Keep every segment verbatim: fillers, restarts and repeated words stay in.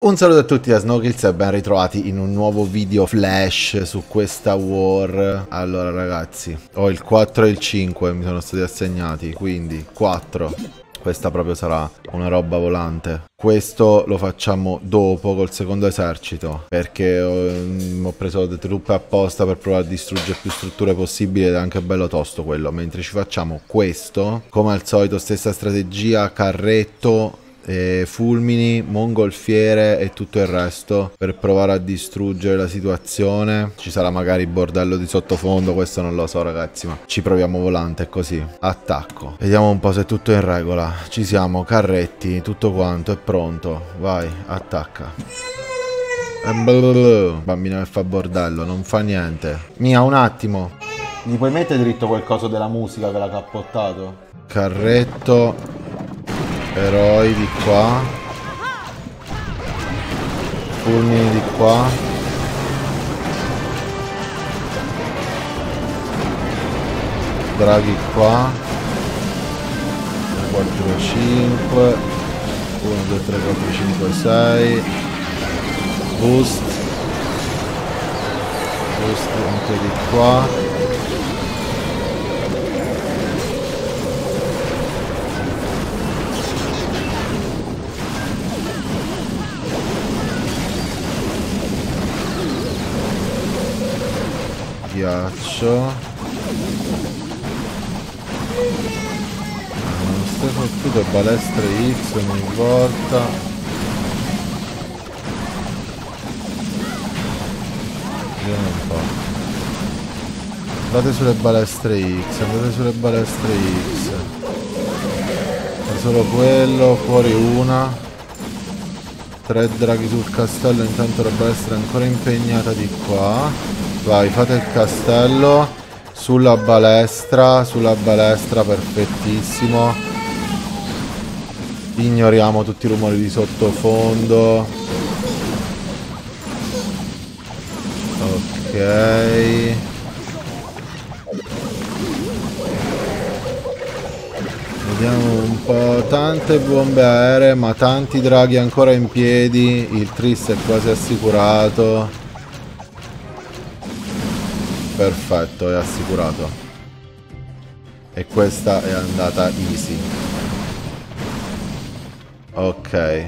Un saluto a tutti da Snowkills e ben ritrovati in un nuovo video flash su questa war. Allora ragazzi, ho il quattro e il cinque, mi sono stati assegnati, quindi quattro. Questa proprio sarà una roba volante. Questo lo facciamo dopo col secondo esercito, perché ho, ho preso le truppe apposta per provare a distruggere più strutture possibili ed è anche bello tosto quello. Mentre ci facciamo questo, come al solito stessa strategia, carretto, E fulmini, mongolfiere e tutto il resto per provare a distruggere la situazione. Ci sarà magari bordello di sottofondo, questo non lo so ragazzi, ma ci proviamo volante così. Attacco, vediamo un po' se tutto è in regola. Ci siamo, carretti, tutto quanto è pronto. Vai, attacca. Bambino che fa bordello, non fa niente. Mia, un attimo, gli puoi mettere dritto quel coso della musica che l'ha cappottato? Carretto, eroi di qua, fulmini di qua, draghi qua, quattro cinque, uno due tre quattro cinque sei, boost, boost anche di qua. Ghiaccio. Non stai fottuto balestre X ogni volta. Vediamo un po'. Andate sulle balestre X, andate sulle balestre X. È solo quello, fuori una. Tre draghi sul castello, intanto la balestra è ancora impegnata di qua. Vai, fate il castello sulla balestra, sulla balestra, perfettissimo. Ignoriamo tutti i rumori di sottofondo. Ok. Vediamo un po', tante bombe aeree, ma tanti draghi ancora in piedi. Il tris è quasi assicurato. Perfetto, è assicurato. E questa è andata easy. Ok.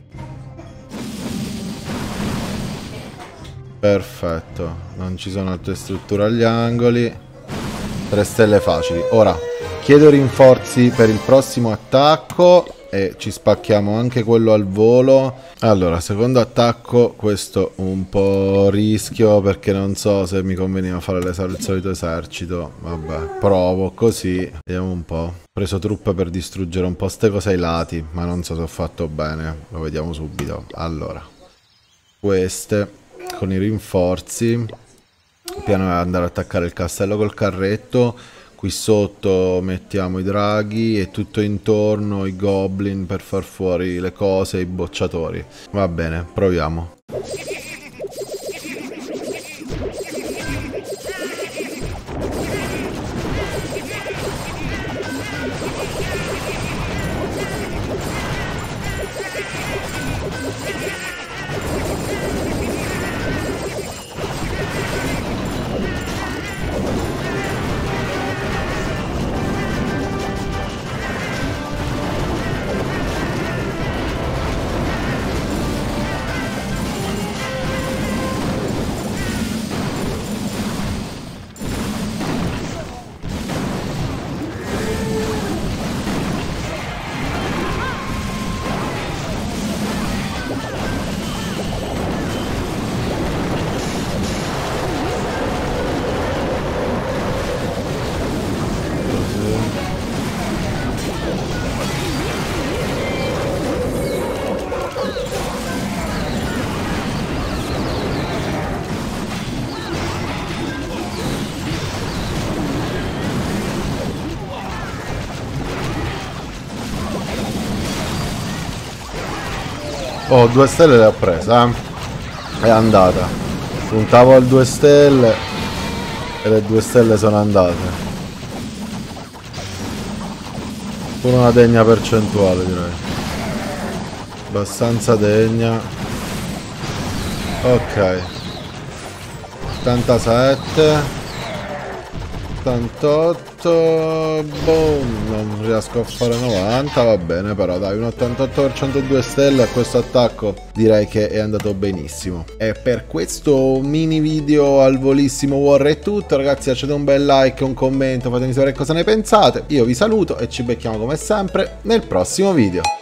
Perfetto. Non ci sono altre strutture agli angoli. Tre stelle facili. Ora, chiedo rinforzi per il prossimo attacco. E ci spacchiamo anche quello al volo. Allora, secondo attacco, questo un po' rischio perché non so se mi conveniva fare il solito esercito. Vabbè, provo così. Vediamo un po'. Ho preso truppe per distruggere un po' ste cose ai lati, ma non so se ho fatto bene. Lo vediamo subito. Allora, queste con i rinforzi. Il piano è andare ad attaccare il castello col carretto. Qui sotto mettiamo i draghi e tutto intorno i goblin per far fuori le cose, i bocciatori. Va bene, proviamo. Oh, due stelle le ho prese, eh? È andata. Puntavo al due stelle e le due stelle sono andate. Con una degna percentuale, direi. Abbastanza degna. Ok. ottantasette. ottantotto. Boom. Non riesco a fare novanta. Va bene, però dai, un ottantotto per cento due stelle a questo attacco direi che è andato benissimo. E per questo mini video al volissimo War è tutto, ragazzi. Lasciate un bel like, un commento, fatemi sapere cosa ne pensate. Io vi saluto e ci becchiamo come sempre nel prossimo video.